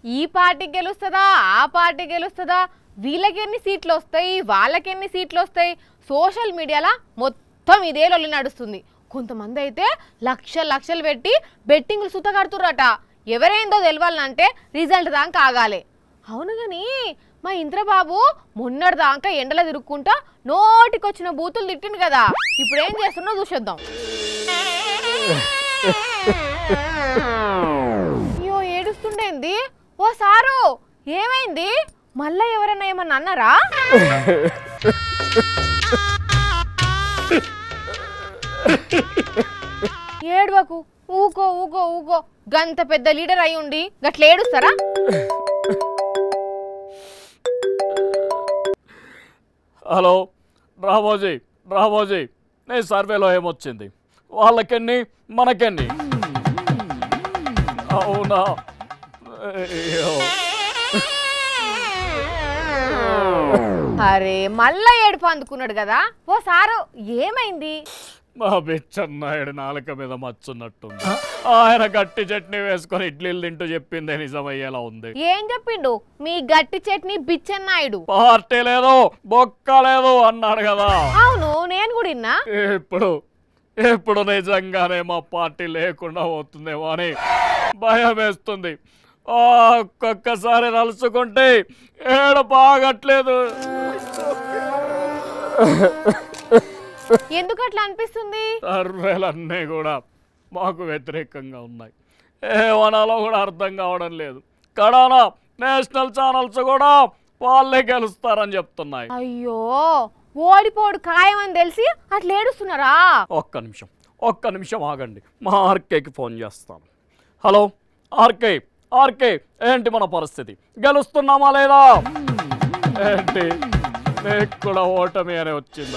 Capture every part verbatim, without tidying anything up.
ఈ పార్టీ గెలుస్తుందా ఆ పార్టీ గెలుస్తుందా వీళ్ళకి ఎన్ని సీట్లు వస్తాయి వాళ్ళకి ఎన్ని సీట్లు వస్తాయి సోషల్ మీడియాలో మొత్తం ఇదే లొల్లి నడుస్తుంది. కొంతమంది అయితే లక్షలు లక్షలు పెట్టి బెట్టింగ్లు సుత కడుతుర్రట. ఎవరైందో తెలవాలంటే రిజల్ట్ దాకా ఆగాలి. అవును కానీ మా ఇంద్రబాబు మొన్నటి దాకా ఎండలో తిరుక్కుంటా నోటికొచ్చిన బూతులు తిట్టిండు కదా, ఇప్పుడు ఏం చేస్తున్నా చూసేద్దాం. అయ్యో ఏడుస్తుండేంది? ఓ సారు ఏమైంది? మళ్ళా ఎవరైనా ఏమన్నా అన్నారా? ఏడవకు, ఊకో ఊకో ఊకో. గంత పెద్ద లీడర్ అయి ఉండి గట్ల ఏడుస్తారా? హలో రామోజీ, రామోజీ నీ సర్వేలో ఏమొచ్చింది? వాళ్ళకెన్ని మనకెన్ని? అవునా? అరే మళ్ళా ఏడుపు అందుకున్నాడు కదా. ఓ సారు ఏమైంది? మా బిచ్చన్నాయుడు నాలుక మీద మచ్చున్నట్టుంది. ఆయన గట్టి చట్నీ వేసుకొని ఇడ్లీలు తింటూ చెప్పిందే నిజమయ్యేలా ఉంది. ఏం చెప్పిండు? మీ గట్టి చట్నీ బిచ్చన్నాయుడు పార్టీ లేదు బొక్క లేదు అన్నాడు కదా. అవును నేను కూడా విన్నా. ఇప్పుడు ఇప్పుడు నిజంగానే మా పార్టీ లేకుండా పోతుందేమో అని భయం వేస్తుంది. ఒక్కొక్కసారి నలుచుకుంటే ఏడు బాగట్లేదు. ఎందుకు అట్లా అనిపిస్తుంది? సర్వేలన్నీ కూడా మాకు వ్యతిరేకంగా ఉన్నాయి. ఏమనాలో కూడా అర్థం కావడం లేదు. కడానా నేషనల్ ఛానల్స్ కూడా వాళ్ళే గెలుస్తారని చెప్తున్నాయి. అయ్యో ఓడిపోడు ఖాయమని తెలిసి అట్లా ఏడుస్తున్నారా? ఒక్క నిమిషం ఒక్క నిమిషం ఆగండి, మా ఆర్కేకి ఫోన్ చేస్తాను. హలో ఆర్కే, ఆర్కే ఏంటి మన పరిస్థితి? గెలుస్తున్నామా లేదా? ఏంటి నీకు కూడా ఓటమి అని వచ్చిందా?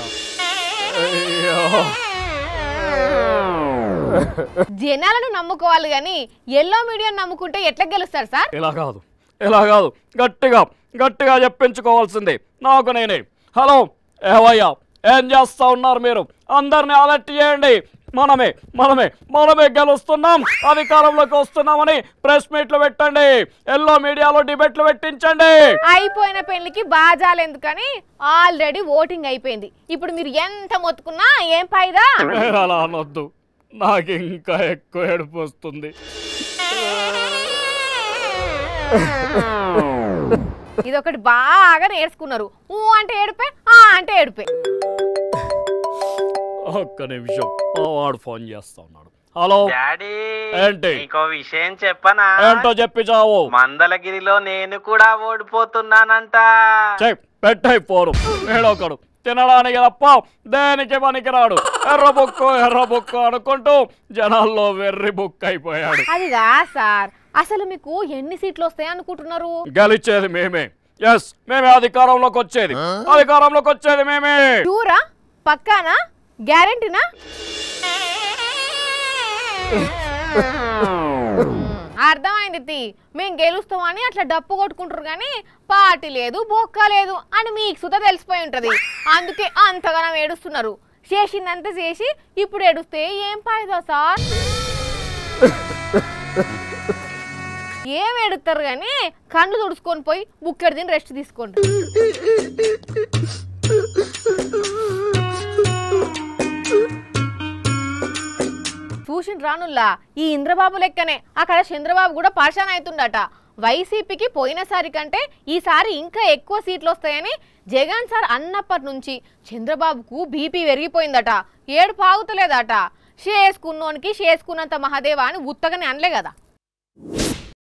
జనాలను నమ్ముకోవాలి కానీ ఎల్లో మీడియాను నమ్ముకుంటే ఎట్లా గెలుస్తారు సార్? ఇలా కాదు ఇలా కాదు గట్టిగా గట్టిగా చెప్పించుకోవాల్సిందే నాకు నేనే. హలో ఏవయ్యా ఏం చేస్తా ఉన్నారు మీరు? అందరినీ అలర్ట్ చేయండి. మనమే మనమే మనమే గెలుస్తున్నాం, అధికారంలోకి వస్తున్నామని ప్రెస్ మీట్లు పెట్టండి, ఎల్లో మీడియాలో డిబేట్లు పెట్టించండి. అయిపోయిన పెళ్లికి బాజాలు ఎందుకని ఆల్రెడీ ఓటింగ్ అయిపోయింది. ఇప్పుడు మీరు ఎంత మొత్తుకున్నా ఏం ఫాయిదా? అలా అనొద్దు, నాకు ఇంకా ఎక్కువ ఏడుపు వస్తుంది. ఇదొకటి బాగా నేర్చుకున్నారు. ఊ అంటే ఏడుపే, ఆ అంటే ఏడుపే. ఒక్క నిమిషం వాడు ఫోన్ చేస్తా ఉన్నాడు. హలో డాడీ, ఏంటి? నీకో విషయం చెప్పనా? ఏంటో చెప్పి చావు. మందలగిరిలో నేను కూడా ఓడిపోతున్నానంట. పెట్టాయి పోరు ఏడొకడు తినడానికి తప్ప దేనికి పనికిరాడు. ఎర్ర బుక్కు ఎర్ర బుక్కు అనుకుంటూ జనాల్లో వెర్రి బుక్ అయిపోయాడు. అదిగా సార్, అసలు మీకు ఎన్ని సీట్లు వస్తాయి అనుకుంటున్నారు? గెలిచేది మేమే. ఎస్ మేమే అధికారంలోకి వచ్చేది, అధికారంలోకి వచ్చేది మేమే. టూరా? పక్కానా? గ్యారెంటీనా? అర్థమైంది. మేము గెలుస్తామని అట్లా డప్పు కొట్టుకుంటారు కానీ పార్టీ లేదు బొక్క లేదు అని మీకు సుత తెలిసిపోయి ఉంటది. అందుకే అంతగానం ఏడుస్తున్నారు. చేసిందంతా చేసి ఇప్పుడు ఏడుస్తే ఏం ఫాయిదా సార్? ఏం ఏడుస్తారు కానీ కళ్ళు తుడుచుకొని పోయి బుక్కెడు తిని రెస్ట్ తీసుకోండి. చూసిన రానుల్లా ఈ ఇంద్రబాబు లెక్కనే అక్కడ చంద్రబాబు కూడా పరిశాన్ అవుతుండట. వైసీపీకి పోయినసారి కంటే ఈసారి ఇంకా ఎక్కువ సీట్లు వస్తాయని జగన్ సార్ అన్నప్పటి నుంచి చంద్రబాబుకు బీపీ పెరిగిపోయిందట. ఏడు పాగుతలేదట. చేసుకున్నోనికి చేసుకున్నంత మహాదేవా అని ఉత్తగానే అనలే కదా.